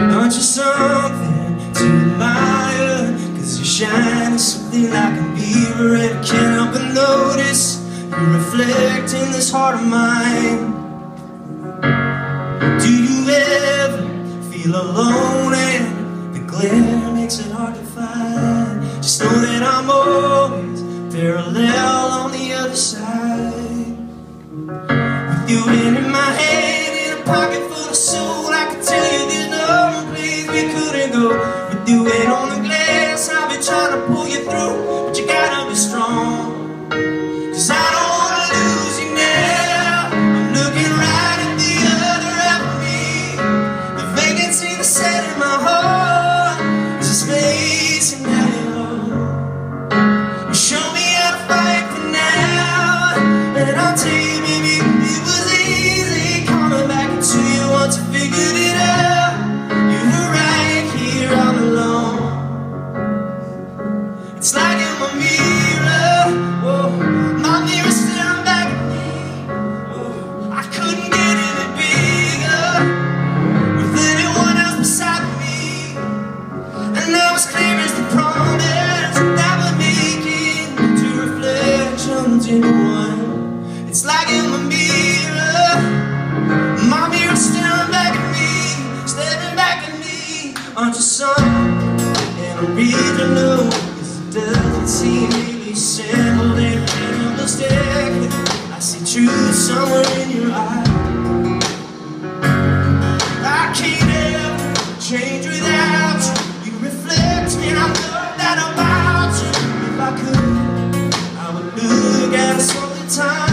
Aren't you something to admire? 'Cause you're shining something like a mirror, and I can't help but notice you reflect in this heart of mine. Do you ever feel alone and the glare makes it hard to find? Just know that I'm always parallel on the other side. With you in my head, in a pocket full of soul, I can tell you there's no place we couldn't go. With you in on the glass, I'll be trying to pull you through, but you gotta be strong, 'cause I don't wanna lose you now. I'm looking right at the other half of me. The vacancy that's set in my heart is a space in hell. You show me how to fight for now, and I'll tell you, baby, it was easy coming back to you once I figured it out. You were right here all alone. It's like in my mirror, oh, my mirror staring back at me. Oh, I couldn't get any bigger with anyone else beside me. And now it's clear as the promise that we're making two reflections in one. It's like in my mirror staring back at me, staring back at me. Aren't you something in a regional? 'Cause it doesn't seem really settled in a endless deck. I see truth somewhere in your eye. I can't ever change without you. You reflect me, and I love that about you. If I could, I would look at us all the time.